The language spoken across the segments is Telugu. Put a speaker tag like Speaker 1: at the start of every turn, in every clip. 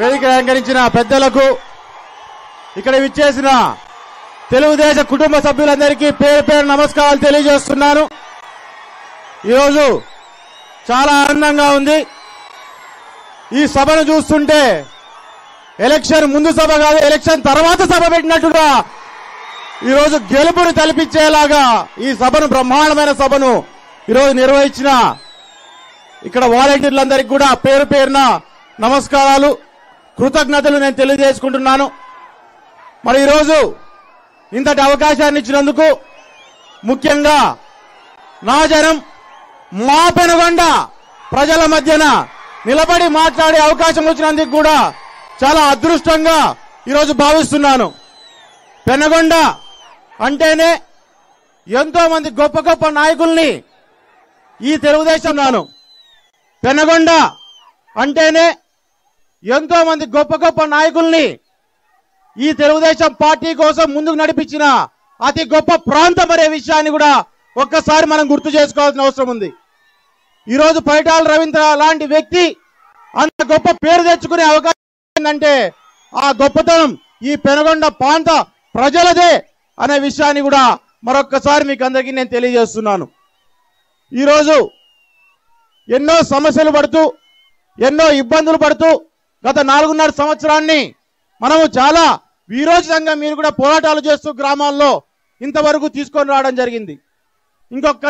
Speaker 1: వేదిక అలంకరించిన పెద్దలకు, ఇక్కడ విచ్చేసిన తెలుగుదేశం కుటుంబ సభ్యులందరికీ పేరు పేరు నమస్కారాలు తెలియజేస్తున్నాను. ఈరోజు చాలా ఆనందంగా ఉంది. ఈ సభను చూస్తుంటే ఎలక్షన్ ముందు సభ కాదు, ఎలక్షన్ తర్వాత సభ పెట్టినట్టుగా ఈరోజు గెలుపును తలపించేలాగా ఈ సభను, బ్రహ్మాండమైన సభను ఈరోజు నిర్వహించిన ఇక్కడ వాలంటీర్లందరికీ కూడా పేరు పేరున నమస్కారాలు, కృతజ్ఞతలు నేను తెలియజేసుకుంటున్నాను. మరి ఈరోజు ఇంతటి అవకాశాన్ని ఇచ్చినందుకు, ముఖ్యంగా నా జనం మా పెనుగొండ ప్రజల మధ్యన నిలబడి మాట్లాడే అవకాశం వచ్చినందుకు కూడా చాలా అదృష్టంగా ఈరోజు భావిస్తున్నాను. పెనుగొండ అంటేనే ఎంతో మంది గొప్ప గొప్ప నాయకుల్ని ఈ తెలుగుదేశం నాను. పెనుగొండ అంటేనే ఎంతో మంది గొప్ప గొప్ప నాయకుల్ని ఈ తెలుగుదేశం పార్టీ కోసం ముందుకు నడిపించిన అతి గొప్ప ప్రాంతం అనే విషయాన్ని కూడా ఒక్కసారి మనం గుర్తు చేసుకోవాల్సిన అవసరం ఉంది. ఈరోజు పరిటాల రవీంద్ర లాంటి వ్యక్తి అంత గొప్ప పేరు తెచ్చుకునే అవకాశం ఏంటంటే ఆ గొప్పతనం ఈ పెనుగొండ ప్రాంత ప్రజలదే అనే విషయాన్ని కూడా మరొక్కసారి మీకు అందరికీ నేను తెలియజేస్తున్నాను. ఈరోజు ఎన్నో సమస్యలు పడుతూ, ఎన్నో ఇబ్బందులు పడుతూ గత 4.5 సంవత్సరాన్ని మనము చాలా వీరోచితంగా మీరు కూడా పోరాటాలు చేస్తూ గ్రామాల్లో ఇంతవరకు తీసుకొని రావడం జరిగింది. ఇంకొక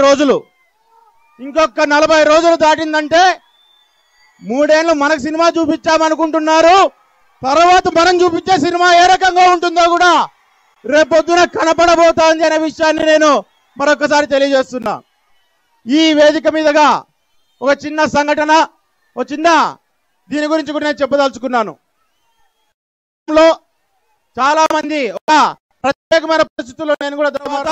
Speaker 1: 40 రోజులు దాటిందంటే 3 ఏళ్ళు మనకు సినిమా చూపించామనుకుంటున్నారు. తర్వాత మనం చూపించే సినిమా ఏ రకంగా ఉంటుందో కూడా రేపొద్దున కనపడబోతోంది అనే విషయాన్ని నేను మరొకసారి తెలియజేస్తున్నా. ఈ వేదిక మీదుగా ఒక చిన్న సంఘటన, ఒక చిన్న దీని గురించి కూడా నేను చెప్పదలుచుకున్నాను. చాలా మంది ఒక ప్రత్యేకమైన పరిస్థితుల్లో నేను కూడా తర్వాత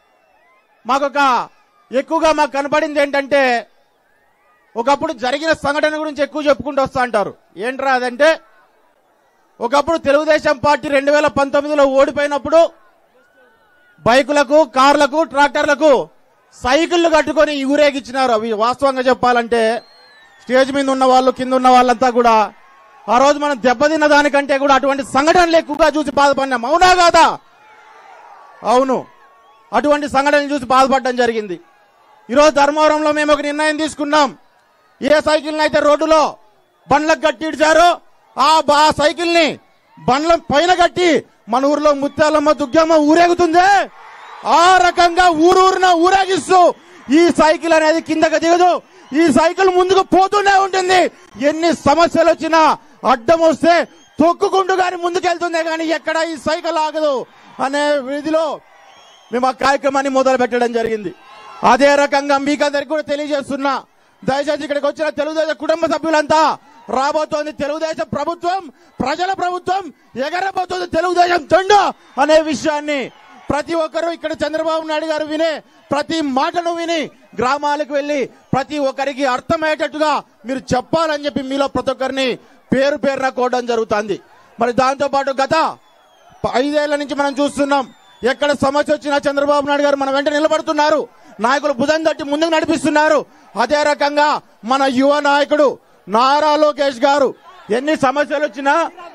Speaker 1: ఎక్కువగా మాకు కనపడింది ఏంటంటే, ఒకప్పుడు జరిగిన సంఘటన గురించి ఎక్కువ చెప్పుకుంటూ వస్తా అంటారు. ఏంట్రా అదంటే, ఒకప్పుడు తెలుగుదేశం పార్టీ 2019లో ఓడిపోయినప్పుడు బైకులకు, కార్లకు, ట్రాక్టర్లకు సైకిళ్లు కట్టుకొని ఊరేగిచ్చినారు. అవి వాస్తవంగా చెప్పాలంటే స్టేజ్ మీద ఉన్న వాళ్ళు, కింద ఉన్న వాళ్ళంతా కూడా ఆ రోజు మనం దెబ్బతిన్న దానికంటే కూడా అటువంటి సంఘటనలు ఎక్కువగా చూసి బాధపడినాం. అవునా కాదా? అవును, అటువంటి సంఘటనలు చూసి బాధపడడం జరిగింది. ఈరోజు ధర్మవరంలో మేము ఒక నిర్ణయం తీసుకున్నాం. ఏ సైకిల్ని అయితే రోడ్డులో బండ్లకు కట్టి ఇచ్చారో ఆ సైకిల్ ని బండ్ల పైన కట్టి మన ఊర్లో ముత్యాలమ్మ, దుగ్గమ్మ ఊరేగుతుందే ఆ రకంగా ఊరూరున ఊరేగిస్తూ ఈ సైకిల్ అనేది కిందకి దిగదు. ఈ సైకిల్ ముందుకు పోతూనే ఉంటుంది. ఎన్ని సమస్యలు వచ్చినా, అడ్డం వస్తే తొక్కుకుంటూ కానీ ముందుకెళ్తుందే కానీ ఎక్కడ ఈ సైకిల్ ఆగదు అనే విధిలో మేము ఆ కార్యక్రమాన్ని మొదలు పెట్టడం జరిగింది. అదే రకంగా మీకు అందరికీ కూడా తెలియజేస్తున్నా, దయచేసి ఇక్కడికి వచ్చిన తెలుగుదేశం కుటుంబ సభ్యులంతా రాబోతోంది తెలుగుదేశం ప్రభుత్వం, ప్రజల ప్రభుత్వం, ఎగరబోతోంది తెలుగుదేశం జెండా అనే విషయాన్ని ప్రతి ఒక్కరూ ఇక్కడ చంద్రబాబు నాయుడు గారు వినే ప్రతి మాటను విని గ్రామాలకు వెళ్లి ప్రతి ఒక్కరికి అర్థమయ్యేటట్టుగా మీరు చెప్పాలని చెప్పి మీలో ప్రతి ఒక్కరిని పేరు పేరున కోవడం జరుగుతుంది. మరి దాంతో పాటు గత 5 ఏళ్ల నుంచి మనం చూస్తున్నాం, ఎక్కడ సమస్య వచ్చినా చంద్రబాబు నాయుడు గారు మన వెంట నిలబడుతున్నారు, నాయకులు భుజం తట్టి ముందుకు నడిపిస్తున్నారు. అదే రకంగా మన యువ నాయకుడు నారా లోకేష్ గారు ఎన్ని సమస్యలు వచ్చినా,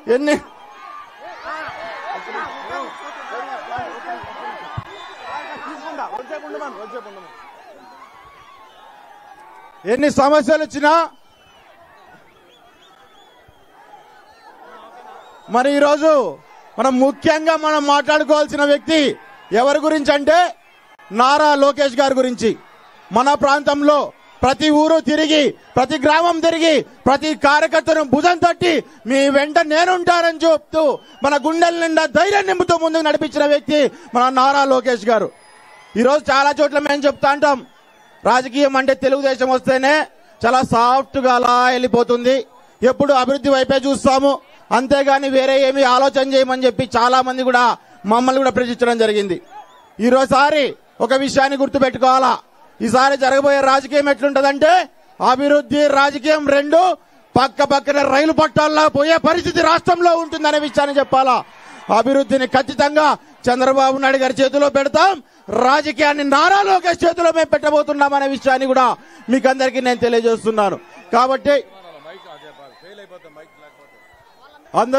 Speaker 1: ఎన్ని సమస్యలు వచ్చినా మరి ఈరోజు మనం ముఖ్యంగా మనం మాట్లాడుకోవాల్సిన వ్యక్తి ఎవరి గురించి అంటే నారా లోకేష్ గారి గురించి. మన ప్రాంతంలో ప్రతి ఊరు తిరిగి, ప్రతి గ్రామం తిరిగి, ప్రతి కార్యకర్తను భుజం తట్టి మీ వెంట నేనుంటానని చెప్తూ మన గుండెల నిండా ధైర్యం నింపుతూ ముందుకు నడిపించిన వ్యక్తి మన నారా లోకేష్ గారు. ఈరోజు చాలా చోట్ల మేము చెప్తా అంటాం, రాజకీయం అంటే తెలుగుదేశం వస్తేనే చాలా సాఫ్ట్ గా అలా వెళ్ళిపోతుంది, ఎప్పుడు అభివృద్ధి వైపే చూస్తాము, అంతేగాని వేరే ఏమి ఆలోచన చేయమని చెప్పి చాలా మంది కూడా మమ్మల్ని కూడా ప్రశ్నించడం జరిగింది. ఈరోజుసారి ఒక విషయాన్ని గుర్తుపెట్టుకోవాలా, ఈసారి జరగబోయే రాజకీయం ఎట్లుంటదంటే అభివృద్ధి, రాజకీయం రెండు పక్క పక్కన రైలు పట్టాల్లో పోయే పరిస్థితి రాష్ట్రంలో ఉంటుందనే విషయాన్ని చెప్పాలా. అభివృద్ధిని ఖచ్చితంగా చంద్రబాబు నాయుడు గారి చేతిలో పెడతాం, రాజకీయాన్ని నారా లోకేష్ చేతిలో మేము పెట్టబోతున్నాం అనే విషయాన్ని కూడా మీకు అందరికీ నేను తెలియజేస్తున్నాను. కాబట్టి అందరూ